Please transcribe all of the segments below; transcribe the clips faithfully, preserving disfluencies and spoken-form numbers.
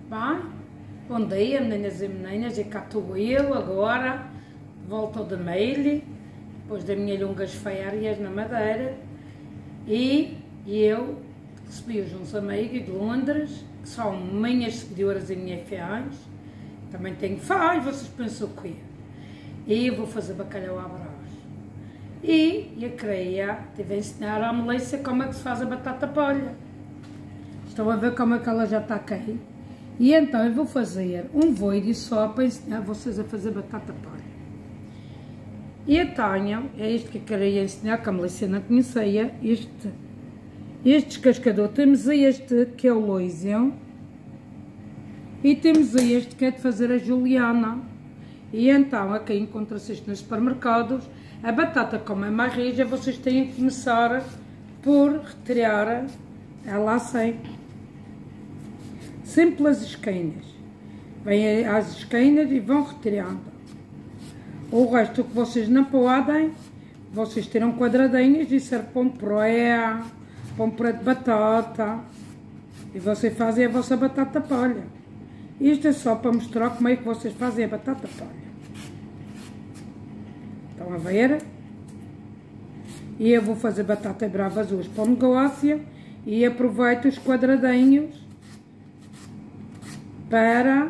Bem, bom dia meninas e meninas, e cá estou eu agora, de volta de Meile, depois das minhas longas férias na Madeira, e eu recebi hoje uns amigos de Londres, que são minhas seguidoras e minhas fiéis, também tenho fãs, vocês pensam o quê? E eu vou fazer bacalhau à brás. E eu queria, tive a ensinar à Melissa como é que se faz a batata palha. Estão a ver como é que ela já está aqui? E então eu vou fazer um vídeo só para ensinar vocês a fazer batata palha. E eu tenho, é isto que eu queria ensinar, que a Melissa não conhecia, este, este descascador. Temos este que é o Loisel e temos este que é de fazer a Juliana. E então aqui encontra-se isto nos supermercados. A batata, como é mais rija, vocês têm que começar por retirar ela assim, sempre pelas esquinas. Vêm às esquinas e vão retirando. O resto que vocês não podem, vocês tiram quadradinhos e serve para um puré, para um puré de batata. E vocês fazem a vossa batata palha. Isto é só para mostrar como é que vocês fazem a batata palha. Estão a ver? E eu vou fazer batatas bravas hoje para o negócio e aproveito os quadradinhos para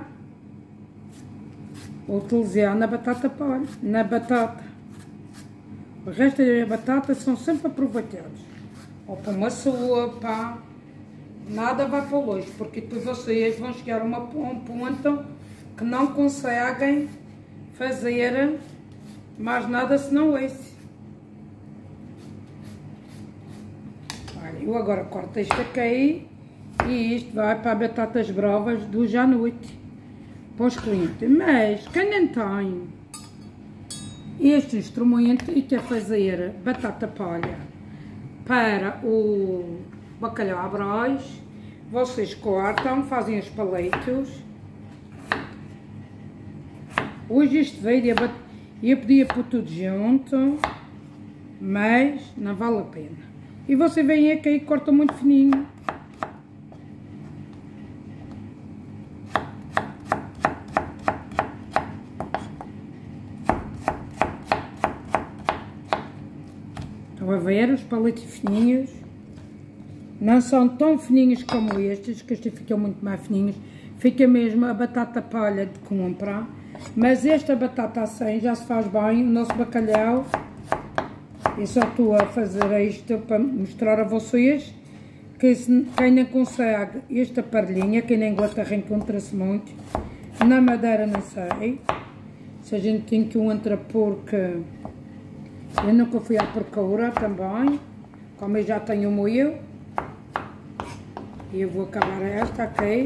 utilizar na batata palha, na batata. O resto das batatas são sempre aproveitados. Ou para uma sopa, nada vai para longe, porque depois vocês vão chegar a uma, um ponto que não conseguem fazer mais nada senão esse. Olha, eu agora corto isto aqui e isto vai para batatas bravas de hoje à noite, para os clientes. Mas quem não tem este instrumento e quer fazer batata palha para o bacalhau à brás, vocês cortam, fazem os palitos. Hoje este vídeo eu podia pôr tudo junto, mas não vale a pena. E você vem aqui e corta muito fininho. Estão a ver os palitos fininhos? Não são tão fininhos como estes, que estes ficam muito mais fininhos. Fica mesmo a batata palha de compra. Mas esta batata assim já se faz bem, o nosso bacalhau. Eu só estou a fazer isto para mostrar a vocês que se, quem não consegue esta parelhinha, quem na Inglaterra encontra-se muito, na Madeira não sei, se a gente encontra, porque eu nunca fui à procura também, como eu já tenho o meu, e eu vou acabar esta aqui.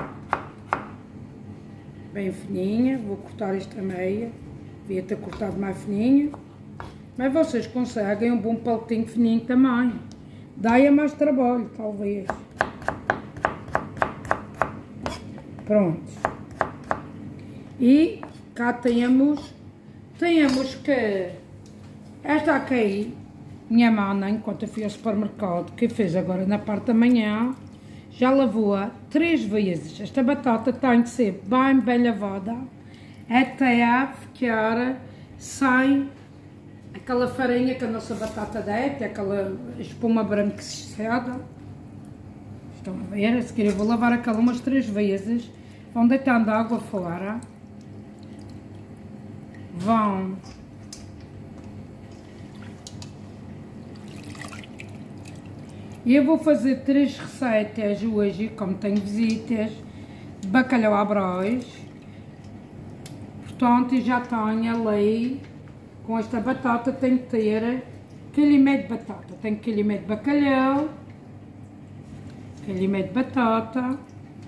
Bem fininha, vou cortar esta meia, devia ter cortado mais fininho, mas vocês conseguem um bom palitinho fininho também, dá-lhe mais trabalho, talvez. Pronto. E cá temos, temos que, esta aqui, minha mana, enquanto eu fui ao supermercado, que fez agora na parte da manhã, já lavou-a três vezes. Esta batata tem que ser bem, bem lavada até ficar sem aquela farinha que a nossa batata deita, aquela espuma branca que se ceda. Estão a ver? A seguir eu vou lavar aquela umas três vezes. Vão deitando a água fora. Vão E eu vou fazer três receitas hoje, como tenho visitas, de bacalhau à brás. Portanto, já tenho ali, com esta batata, tenho que ter quilo e meio de batata. Tenho quilo e meio de bacalhau, quilo e meio de batata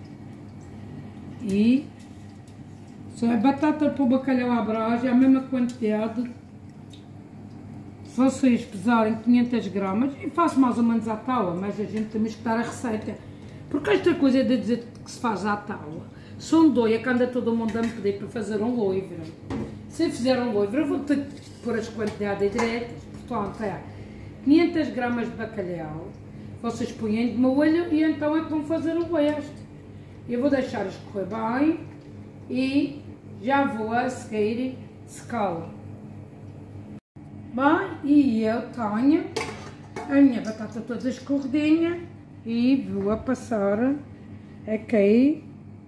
e se a batata para o bacalhau à brás é a mesma quantidade. Se vocês pesarem quinhentas gramas, e faço mais ou menos à tábua, mas a gente tem que dar a receita. Porque esta coisa de dizer que se faz à tábua, são doia que anda todo mundo a me pedir para fazer um loivre. Se eu fizer um loivre, eu vou ter que pôr as quantidades diretas. Portanto, é quinhentas gramas de bacalhau, vocês põem de molho e então é que vão fazer o resto. Eu vou deixar escorrer bem e já vou a seguir secá-la. Bem, e eu tenho a minha batata toda escorredinha e vou a passar aqui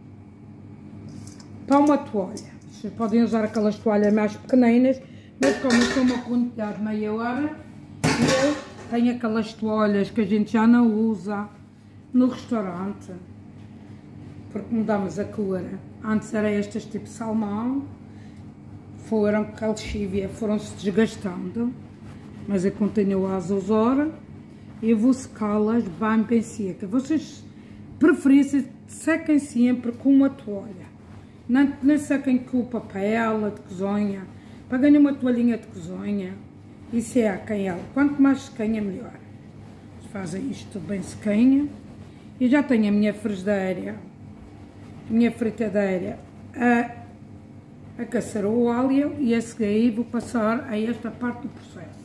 para uma toalha. Vocês podem usar aquelas toalhas mais pequeninas, mas como são uma quantidade maior, eu tenho aquelas toalhas que a gente já não usa no restaurante, porque mudamos a cor. Antes era estas tipo salmão, foram calcívia, foram-se desgastando, mas eu continuo a usar e vou secá-las bem bem seca. Vocês preferem sequem sempre com uma toalha, não, não sequem com o papel de cozinha, peguem uma toalhinha de cozinha e sequem ela, quanto mais sequinha melhor. Fazem isto tudo bem sequinha. E já tenho a minha frigideira, a minha fritadeira a, a aquecer o óleo e a seguir vou passar a esta parte do processo.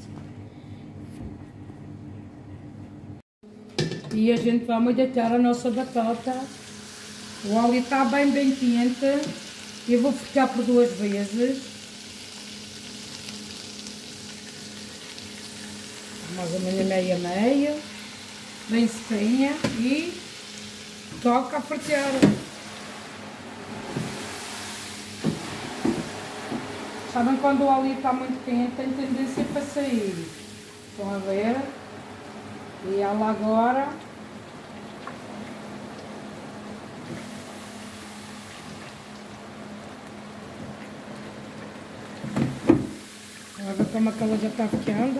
E a gente vai deitar a nossa batata. O óleo está bem bem quente. Eu vou fritar por duas vezes. Mais ou menos meia meia. Bem sequinha e toca a fritar. Sabem quando o óleo está muito quente tem tendência para sair. Estão a ver? E ela agora Olha ver como ela já está ficando.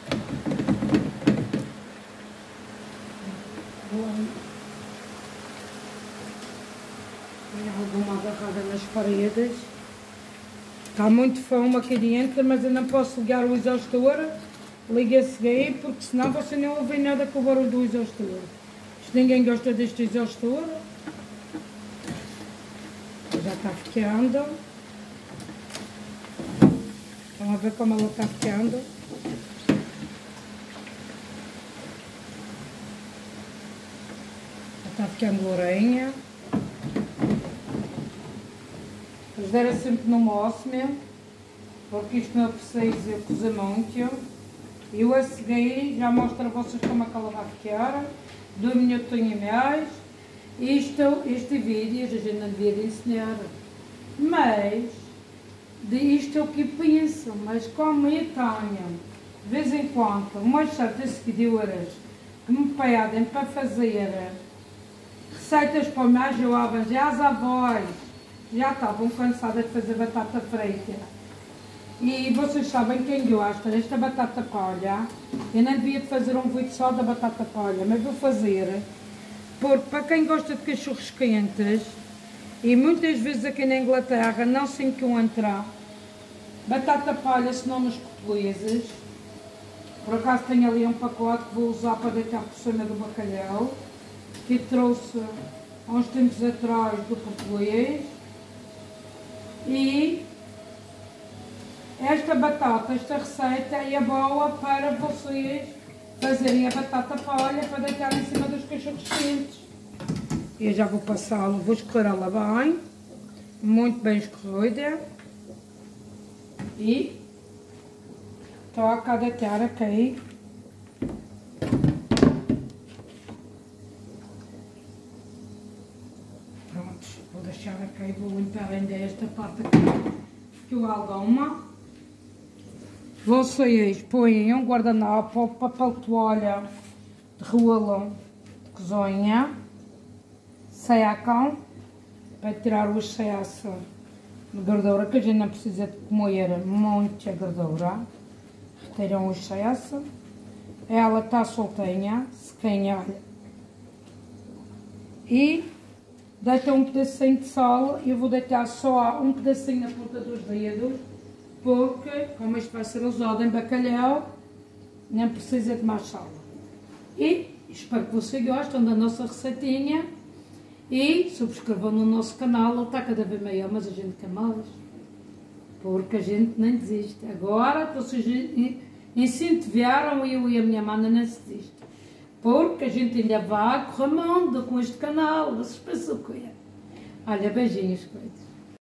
Tem alguma agarrada nas paredes. Está muito fome aqui dentro, mas eu não posso ligar o exaustor. Liga a seguir, porque senão você não ouve nada com o barulho do exaustor. Se ninguém gosta deste exaustor, já está ficando. Vamos ver como ela está ficando. Ela está ficando lourinha. Mas era sempre no máximo, porque isto não é preciso eu cozer muito. Eu a seguir já mostro a vocês como é que ela vai ficar. Dois minutinhos e mais. Isto, este vídeo a gente não devia de ensinar. Mas, de isto é o que penso. Mas como eu tenho, de vez em quando, umas certas seguidoras que me pedem para fazer receitas para mais jovens, e as avós já estavam cansadas de fazer batata frita. E vocês sabem quem gosta desta batata palha. Eu não devia fazer um vídeo só da batata palha, mas vou fazer. Porque para quem gosta de cachorros quentes, e muitas vezes aqui na Inglaterra não se encontra batata palha senão nos portugueses. Por acaso tenho ali um pacote que vou usar para deitar por cima do bacalhau, que trouxe há uns tempos atrás do português. E esta batata, esta receita é boa para vocês fazerem a batata palha para deitar em cima dos cachorros quentes. Eu já vou passá-la, vou escorrê-la bem, muito bem escorrida. E toca a deitar aqui. Pronto, vou deixar aqui, vou limpar ainda esta parte aqui, que o alguma. Vocês põem um guardanapo, papel toalha de rolo de cozinha, secam, para tirar o excesso de gordura, que a gente não precisa de comer muita gordura. Retiram o excesso. Ela está soltinha, sequinha, olha. E deitam um pedacinho de sal. Eu vou deitar só um pedacinho na ponta dos dedos, porque, como isto vai ser usado em bacalhau, não precisa de mais sal. E espero que vocês gostem da nossa receitinha. E subscrevam no nosso canal. Ele está cada vez maior, mas a gente quer mais. Porque a gente nem desiste. Agora, vocês incentivaram eu e a minha mana não se desiste. Porque a gente ainda vai correr mundo com este canal. Vocês pensam o que é? Olha, beijinhos, coitos.